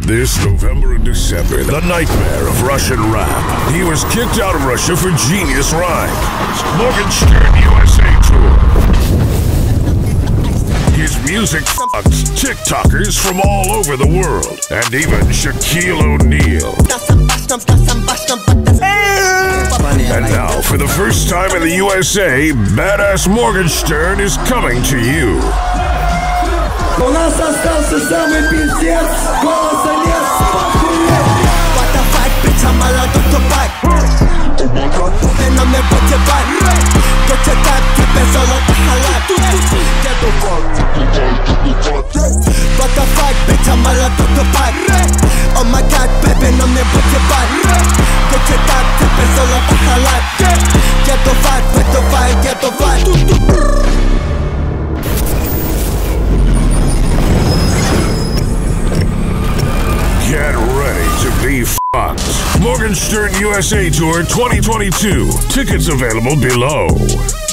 This November and December, the nightmare of Russian rap. He was kicked out of Russia for genius rhymes. Morgenstern USA Tour. His music fucks TikTokers from all over the world, and even Shaquille O'Neal. And now, for the first time in the USA, Badass Morgenstern is coming to you. У нас остался самый пиздец, голоса нет, Потофать, причем молодой тупак. Ты на мне потевай, я тебе так, тебе золото халат. Потофать, причем молодой тупак. Oh my god, baby, на мне потевай, я тебе так, тебе золото халат. Еду вать, выдувай, еду вать. Get ready to be fucked. Morgenstern USA Tour 2022. Tickets available below.